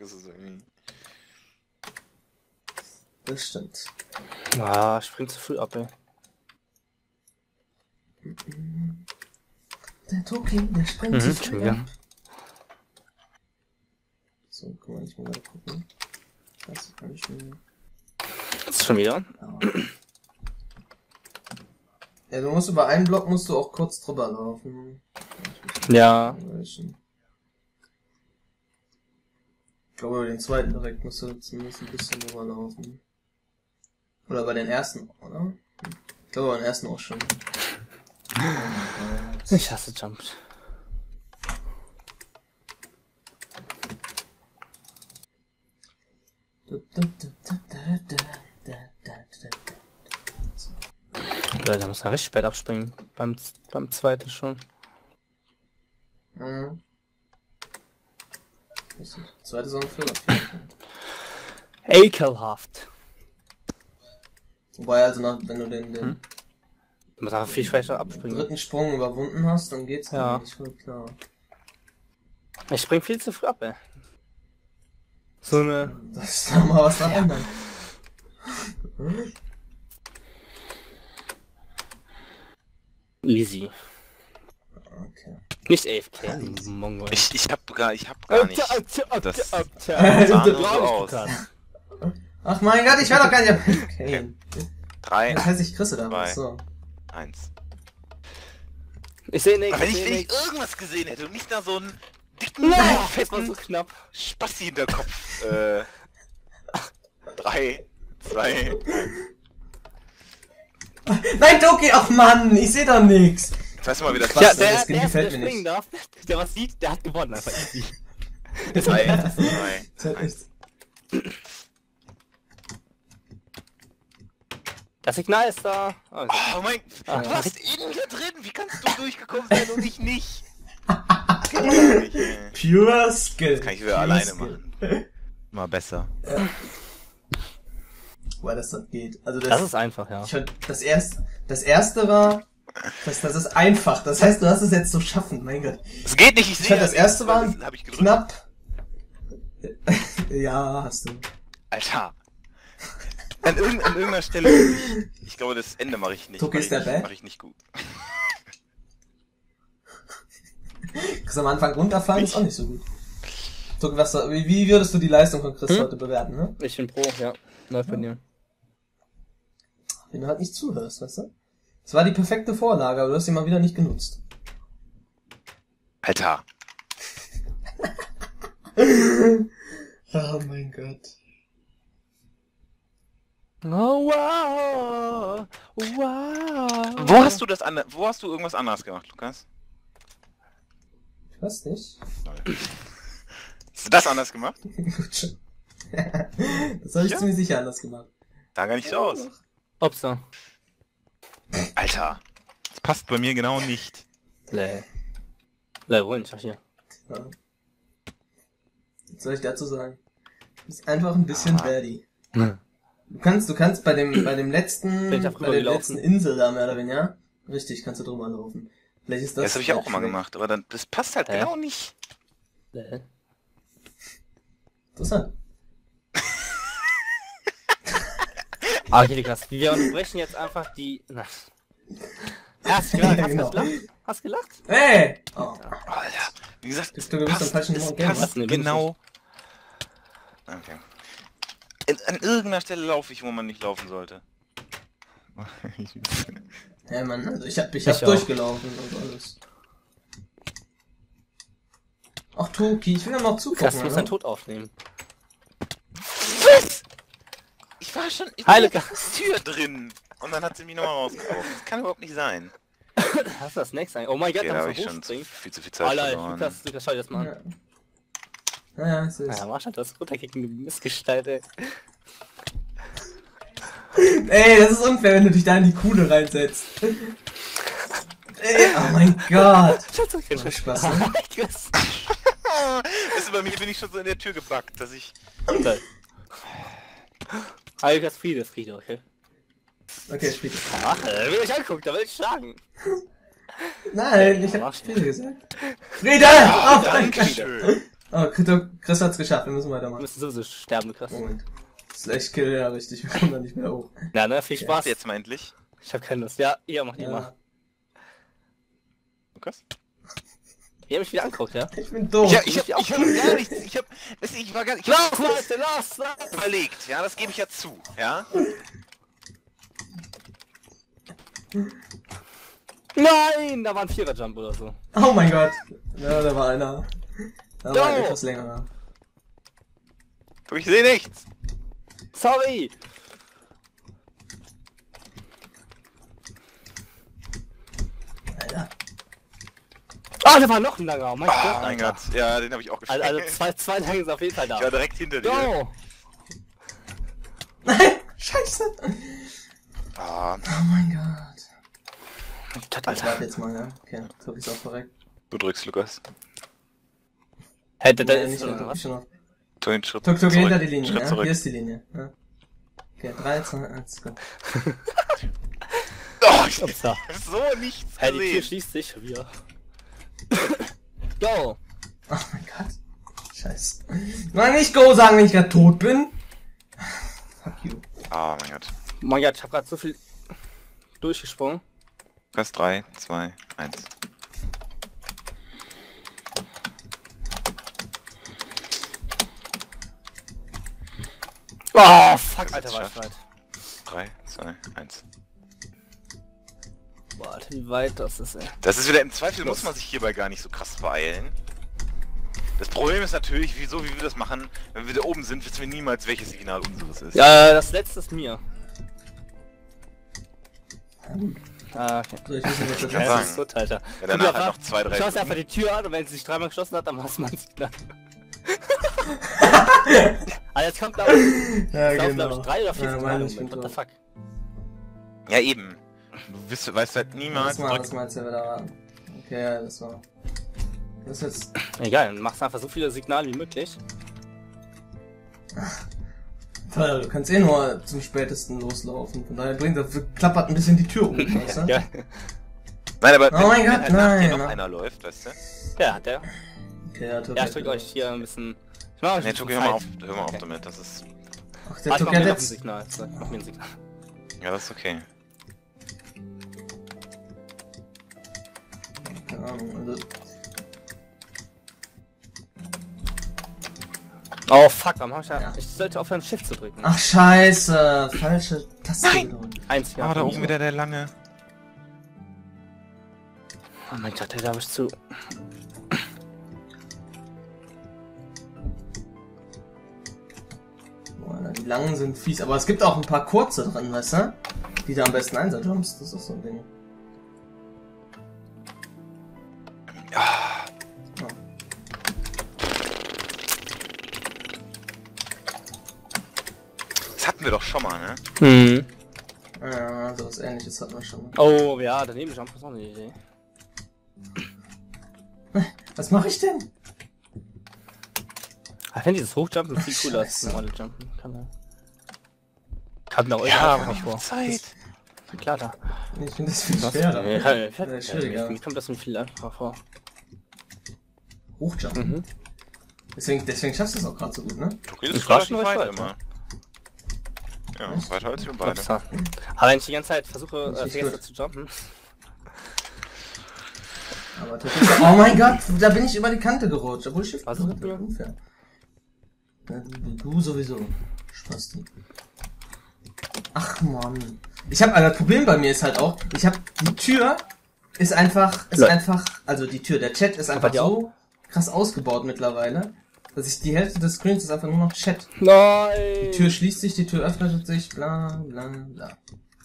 ist es irgendwie. Das stimmt. Ah, springt zu früh ab, ey. Der Toki, der springt zu früh ja. ab. So, guck mal, ich muss mal gucken. Das kann ich mir... Das ist schon wieder. Ja, du musst über einen Block musst du auch kurz drüber laufen. Ja. Ich glaube, über den zweiten direkt musst du zumindest ein bisschen drüber laufen. Oder bei den ersten, oder? Ich glaube, bei den ersten auch schon. Ich hasse Jumps. Leute, da muss man richtig spät abspringen. Beim zweiten schon. Mhm. Zweite Saison für Ekelhaft. Wobei, also wenn du den Du musst einfach viel schwächer abspringen. dritten Sprung überwunden hast, dann geht's Ja. nicht voll klar. Ich spring viel zu früh ab, ey. So eine... Das ist doch mal was verändern. Easy. Okay. Nicht AFK, Mongo. Ich hab gar nicht. Das sah Das nur so aus. Ach mein Gott, ich war doch gar nicht... Okay. 3, Das heißt, ich krisse da Zwei. was. So. 1. Ich sehe nichts. Aber wenn ich nichts. irgendwas gesehen hätte und nicht da so einen dicken, Nein, das war fetten so knapp. Spassi in der Kopf. 3, 2, Nein, Toki, ach Mann, ich sehe doch nix. jetzt weißt du mal, wie das Ja, Ja, passt. der der Skin gefällt mir springen nicht. darf, der was sieht, der hat gewonnen, einfach easy. 3, 2, 1. Das Signal ist da. Oh, Oh mein, Ah, du ja. warst in mir drin. Wie kannst du durchgekommen sein und ich nicht? Das kann ich nicht, ey. Pure Skill. Das kann ich wieder alleine machen. Mal besser. Weil das dann geht. Also das ist einfach, ja. ich fand, das erste war, das ist einfach. Das heißt, du hast es jetzt zu schaffen, mein Gott. Es geht nicht, ich Ich sehe fand, das erste war hab ich gedrückt. knapp. Ja, hast du. Alter. An irgendeiner Stelle. Ich glaube, das Ende mache ich nicht. Toki ist der Bad? Mache ich nicht gut. Chris am Anfang runterfallen ist auch nicht so gut. Toki, wie würdest du die Leistung von Chris heute bewerten, ne? Ich bin Pro, ja. Läuft bei dir. Wenn du halt nicht zuhörst, weißt du? Es war die perfekte Vorlage, aber du hast sie mal wieder nicht genutzt. Alter. Oh mein Gott. Oh, wow. Wow. Wo hast du irgendwas anderes gemacht, Lukas? Ich weiß nicht. Hast du das anders gemacht? Gut schon. Das habe ich Ja? ziemlich sicher anders gemacht. Sah gar nicht so aus. Ob's da. Alter. Das passt bei mir genau nicht. Wohl nicht, ach hier. Ja. Was soll ich dazu sagen? Du bist einfach ein bisschen baddie. Du kannst bei dem letzten, Bin ich da bei drüber der gelaufen? letzten Insel da mehr oder weniger, richtig, kannst du drüber laufen. Vielleicht ist das. Das habe ich ja auch immer gemacht, aber dann, das passt halt Hä? genau nicht. Interessant. Ah, okay, krass. Wir unterbrechen jetzt einfach die... Na. Hast du gelacht? Hast du Genau. gelacht? Hast du gelacht? Hey! Oh. Alter. Wie gesagt, Bist du gewiss am falschen es Game? passt Was? Nee, bin ich genau. Okay. An irgendeiner Stelle laufe ich, wo man nicht laufen sollte. Ja, Mann, also ich hab Ich durchgelaufen und alles. Ach, Toki, ich will ja noch zugucken. Krass, du musst oder? deinen Tod aufnehmen. Was? Ich war schon in Heilige- der Tür drin. Und dann hat sie mich nochmal rausgeworfen. Das kann überhaupt nicht sein. Hast du das nächste eigentlich? Oh mein Gott, Okay, da da habe musst ich du schon hochspringen. viel zu viel Zeit Alter, verloren. Lukas, schau dir das mal an. Ja, es ist. Ja, Marsch, das runterkicken, du Missgestalt, ey. Ey, das ist unfair, wenn du dich da in die Kuhle reinsetzt. Ey, oh mein Gott. Schatz, okay, Macht Spaß, ne? Krass. Weißt du, bei mir bin ich schon so in der Tür gebackt, dass ich... Ah, Lukas, Friede, okay? Okay, spiel. Ach, will ich angucken, da will ich schlagen. Nein, ich hab Mach Friede gesagt. Friede! Oh, danke! Dankeschön. Oh, Chris hat's geschafft, wir müssen Wir weitermachen. müssen sowieso sterben, Chris. Moment. Slash Kill, ja richtig, wir kommen da nicht mehr hoch. Ja, ne, viel Spaß. Jetzt mal endlich. Ich hab keine Lust. Ja, ihr macht die Ja. mal. Lukas? Ihr habt mich wieder angeguckt, ja? Ich bin doof. Ich hab gar nichts. Ich war gar nicht. Ich hab Leute, los! überlegt, ja, das gebe ich ja zu, ja. Nein! Da war ein Vierer-Jump oder so. Oh mein Gott. Ja, da war einer. Da war No. etwas länger. Ich sehe nichts. Sorry! Alter. Ah, da war noch ein langer. Oh mein Oh Gott, mein Alter. Gott, ja, den habe ich auch gespielt. Also zwei lange sind auf jeden Fall da. Ich war direkt hinter dir. Go! Nein! Scheiße! Ah, Oh mein Gott. Ich Alter. warte jetzt mal, ja? Okay, Tobi ist auch korrekt. du drückst, Lukas. Hätte der Nee, ist nicht oder Tobi, was? schon auf. Tu den Schritt Tobi zurück. hinter die Linie, Schritt ja? zurück. Hier ist die Linie. Ja. Okay, 3, 2, 1, go. Oh, ich Ups, da. hab so nichts Hey, die Tür gesehen. schließt sich wieder. Go! Oh mein Gott. Scheiße. Nein, nicht Go sagen, wenn ich gerade tot bin. Fuck you. Oh mein Gott. Mein Gott, ich hab grad so viel durchgesprungen. Lukas, 3, 2, 1. Oh, fuck, Alter, war ich geschafft. weit. 3, 2, 1. Boah, Alter, wie weit das ist, ey. Das ist wieder im Zweifel, muss man sich hierbei gar nicht so krass beeilen. Das Problem ist natürlich, wieso, wie wir das machen, wenn wir da oben sind, wissen wir niemals, welches Signal unseres ist. Ja, das letzte ist mir. Ah, okay. Soll ich wissen, was das kann ist? sagen. Das ist gut, Alter. Wenn danach halt noch 2, 3 Schaust einfach die Tür an und wenn sie sich dreimal geschlossen hat, dann hast du mal ein Signal. Ah, jetzt kommt glaube ich, Ja, glaub genau. ich 3 oder 4 Ja, Signale. meine ich bin What the tot. fuck? Ja, eben. Du weißt halt niemals. Was meinst du, wer da war? Okay, ja, das war... Das ist jetzt... Egal, dann machst du einfach so viele Signale wie möglich. Toll, du kannst eh nur zum spätesten loslaufen. Von daher klappert ein bisschen die Tür um, weißt du? Ja, Nein, aber Oh mein wenn Gott, halt nach dir nein, noch ne? einer läuft, weißt du? ja, hat der. Okay, ja, Tobi Ja, hat ich drück wieder euch was. hier ein bisschen. Ich mach euch Nee, ein Tobi, bisschen hör mal auf, Zeit. hör mal auf Okay. damit, das ist... Ach, Ah, der ich mach Tobi mir hat noch ein jetzt... Signal. So, ich mach mir ein Signal. Ja, das ist okay. Keine Ahnung, also... Oh fuck, warum hab ich da. Ja. Ich sollte aufhören, Shift zu drücken. Ach scheiße, falsche Taste gedrückt. Eins, ja. Ah, da oben wieder der lange. Oh mein Gott, da hab ich zu. Boah, die langen sind fies, aber es gibt auch ein paar kurze drin, weißt du? Die da am besten Einser-Jumps, das ist so ein Ding. Das hatten wir doch schon mal, ne? Hm. Ja, sowas ähnliches hatten wir schon. Oh ja, daneben Jump ist auch eine Idee. Was mache ich denn? Ich finde dieses Hochjumpen viel cooler als Scheiße. das normale Jumpen. Kann mir auch Ja, aber einfach nicht vor. Zeit. Na klar, da. Ich finde das viel Was? schwerer. Ja, schwieriger. Mir kommt das mir viel einfacher vor. Hochjumpen. Mhm. Deswegen schaffst du es auch gerade so gut, ne? Du redest Ich war relativ schon weit weit, immer. Ja, Echt? weiter als wir beide. Upsa. Aber wenn ich die ganze Zeit versuche, Nicht vergesse gut. zu jumpen. Aber tatsächlich... Oh mein Gott, da bin ich über die Kante gerutscht, obwohl ich Shift Was? gedrückt habe. Unfair. Ja, du sowieso. Spasti. Ach man. Das Problem bei mir ist halt auch, die Tür ist einfach, also die Tür, der Chat ist einfach bei dir so krass ausgebaut mittlerweile, dass ich die Hälfte des Screens ist einfach nur noch Chat. Nein! Die Tür schließt sich, die Tür öffnet sich, bla bla bla.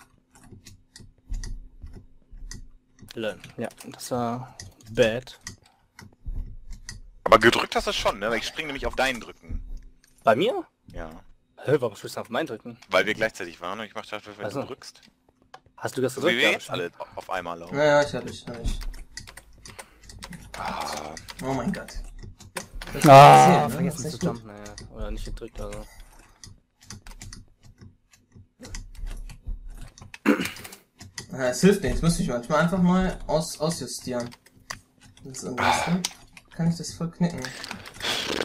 Ja, das war bad. Aber gedrückt hast du schon, ne? Weil ich spring nämlich auf deinen Drücken. Bei mir? Ja. Hä, warum spielst du auf meinen drücken? Weil wir gleichzeitig waren und ich mach dachte, wenn Also. du drückst. Hast du das So gedrückt? wie wir Ja, jetzt alle auf einmal laufen. Naja, hab ich. Ah, Oh mein Gott. Das Ah, ist vergessen echt zu gut. jumpen, naja. Oder nicht gedrückt, also. Es hilft nichts, müsste ich manchmal einfach mal ausjustieren. Ansonsten kann ich das voll knicken.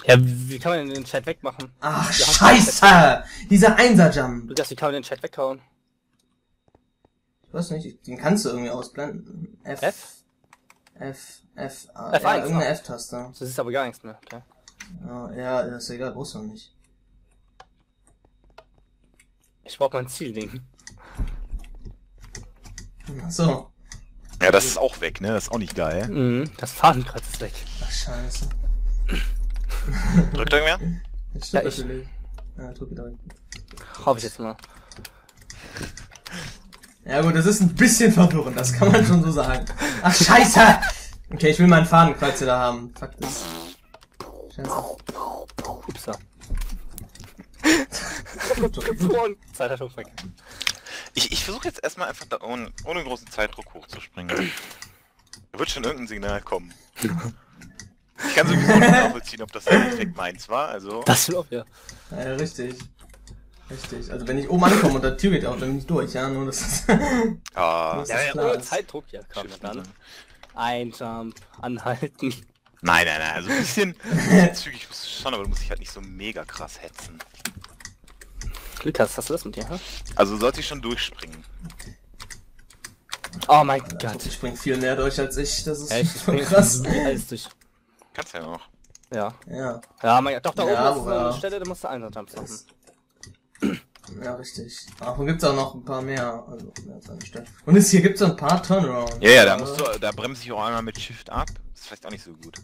Ja, wie kann man denn den Chat wegmachen? Ach, Ja, scheiße! Dieser Einser-Jump. Lukas, wie kann man den Chat weghauen? Ich weiß nicht, den kannst du irgendwie ausblenden. F? F1, ja, irgendeine F-Taste. Das ist aber gar nichts mehr, okay. Ja, ist egal, brauchst du nicht. Ich brauch mein Zielding. Ach so. Ja, das ist auch weg, ne? Das ist auch nicht geil. Mhm, das Fadenkreuz ist weg. Ach, scheiße. Drückt irgendwer? Das Ja, stimmt ich. natürlich. Ja, drück wieder hinten. Hoffe ich jetzt mal. Ja gut, das ist ein bisschen verwirrend, das kann man schon so sagen. Ach, scheiße! Okay, ich will meinen Fadenkreuz da haben. Fuck das. Scheiße. Upsa. Gut. Zeit hat schon weg. Ich versuche jetzt erstmal einfach da ohne großen Zeitdruck hochzuspringen. Da wird schon irgendein Signal kommen. Ich kann sowieso nicht nachvollziehen, ob das der Effekt meins war, also... Das will auch, ja. Ja, richtig. Richtig. Also wenn ich oben ankomme und die Tür geht auf, dann bin ich durch, ja, nur das ist... Ah, Das Ja, ist ja, klar. ohne Zeitdruck, ja, komm, dann. Ein Jump, anhalten. nein, also ein bisschen zügig musst du schon, aber du musst dich halt nicht so mega krass hetzen. Lukas, hast du das mit dir, hä? Also sollte ich schon durchspringen. Oh mein Gott. Gott. Ich spring viel näher durch als ich, das ist Ja, ich voll bin krass. alles durch. Kannst ja noch. Ja. Ja, Ja, mein Gott, doch, da Ja, oben ist so aber- eine Stelle, da musst du einen Jump machen. ja, richtig. Aber gibt's auch noch ein paar mehr. Also, mehr als eine Stelle. Und hier gibt's so ein paar Turnarounds. Ja, da musst du, da bremse ich auch einmal mit Shift ab. Das ist vielleicht auch nicht so gut.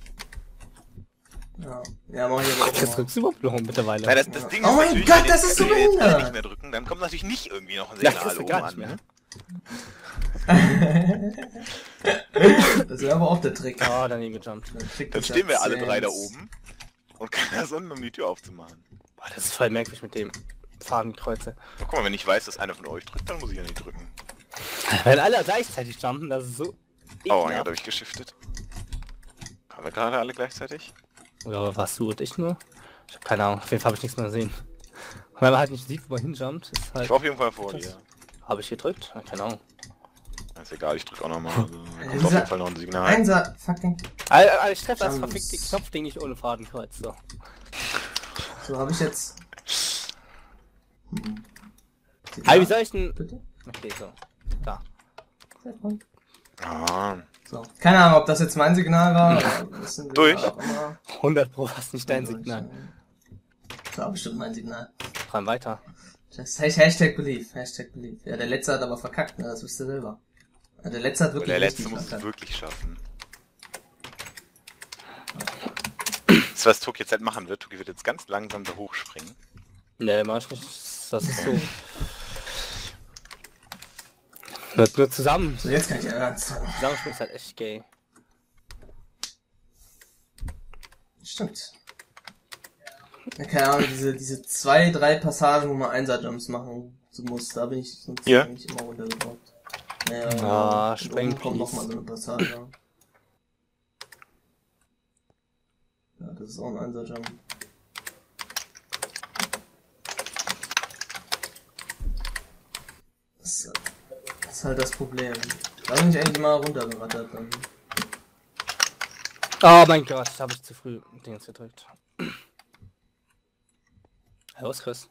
Ja, mach ich aber auch Das mal. drückst du überhaupt noch mittlerweile. Weil das Ding Oh ist mein natürlich, Gott, wenn das jetzt- ist so wenn wir jetzt alle behindert. nicht mehr drücken, dann kommt natürlich nicht irgendwie noch ein Ja, Signal kriegst du oben gar an, nicht mehr. ne? Das wäre aber auch der Trick. Oh, daneben gejumpt. Der Trick Dann des stehen wir alle drei da Jahrzehnts. oben und keiner unten, um die Tür aufzumachen. Boah, das ist voll merkwürdig mit dem Fadenkreuze. Oh, guck mal, wenn ich weiß, dass einer von euch drückt, dann muss ich ja nicht drücken. Wenn alle gleichzeitig jumpen, das ist so... Oh mein Gott, ekelhaft. hab ich geschiftet. Haben wir gerade alle gleichzeitig? Oder warst du und ich nur? Ich hab keine Ahnung, auf jeden Fall habe ich nichts mehr gesehen. Und wenn man halt nicht sieht, wo man hinjumpt, ist Ich halt... war auf jeden Fall vor dir. Habe ich gedrückt? Ja, keine Ahnung. Ist egal, ich drück auch nochmal. Also, kommt auf dieser- jeden Fall noch ein Signal. Einser, fucking. Ich treffe das Jumps. verfickte Knopfding nicht ohne Fadenkreuz, so. So, habe ich jetzt. Aber wie soll ich denn... Bitte? Okay, so. Da. Ah, So. Keine Ahnung, ob das jetzt mein Signal war. Oder wissen wir Durch. auch immer. 100 Pro was nicht dein Signal. Das war bestimmt mein Signal. Rein weiter. Das Hashtag Believe. Hashtag Believe. Ja, der letzte hat aber verkackt, ne? Das wisst ihr selber. Ja, der letzte hat aber wirklich der letzte richtig muss es verkackt. wirklich schaffen. Das, was Tuck jetzt halt machen wird, Tuki wird jetzt ganz langsam da hochspringen. Ne, mach ich nicht. Das ist so. Nur zusammen. So, jetzt kann ich ernst. Zusammenspielen ist halt echt gay. Stimmt. Ja, keine Ahnung, diese 2-3 Passagen, wo man Einser-Jumps machen muss, da bin ich sonst Ja. eigentlich immer runtergebraucht. Ah, und Spreng, oben kommt please. nochmal so eine Passage. Ja, das ist auch ein Einser-Jump. Das ist halt das Problem. Da bin ich eigentlich mal runtergerattert dann. Oh mein Gott, da habe ich zu früh Dings gedrückt. Los, Chris.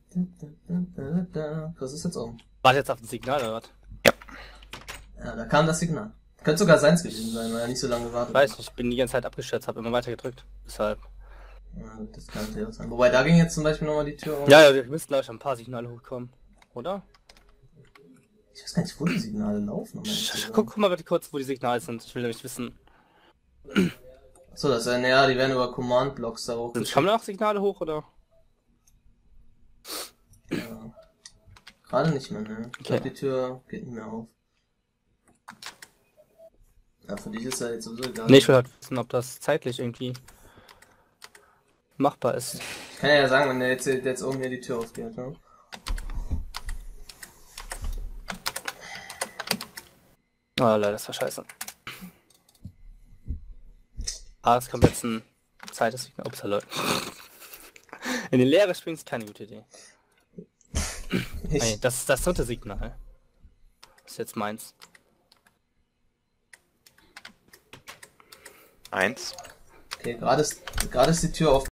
Was ist jetzt oben? Warte jetzt auf ein Signal oder was? Ja, da kam das Signal. Könnte sogar seins gewesen sein, weil er nicht so lange gewartet Weiß nicht, ich bin die ganze Zeit abgestürzt, habe immer weiter gedrückt. Deshalb. Ja, das kann natürlich auch sein. Wobei, da ging jetzt zum Beispiel nochmal die Tür auf. Ja, wir müssen gleich ein paar Signale hochkommen. Oder? Ich weiß gar nicht, wo die Signale laufen. Um ehrlich zu sein. Guck mal bitte kurz, wo die Signale sind. Ich will nämlich wissen. Achso, das ist ja, die werden über Command-Blocks da hoch. Kommen da noch Signale hoch oder? Ja. Gerade nicht mehr, ne? Ich glaube, die Tür geht nicht mehr auf. Ja, für dich ist ja jetzt sowieso egal. Ne, ich will halt wissen, ob das zeitlich irgendwie machbar ist. Ich kann ja sagen, wenn der jetzt oben hier die Tür aufgeht, ne? Oh, leider, das war scheiße. Ah, es kommt jetzt ein zweites Signal. Ups, hallo. In die Leere springen ist keine gute Idee. Nee, das ist das dritte Signal. Das ist jetzt meins. 1. Okay, gerade ist die Tür auf.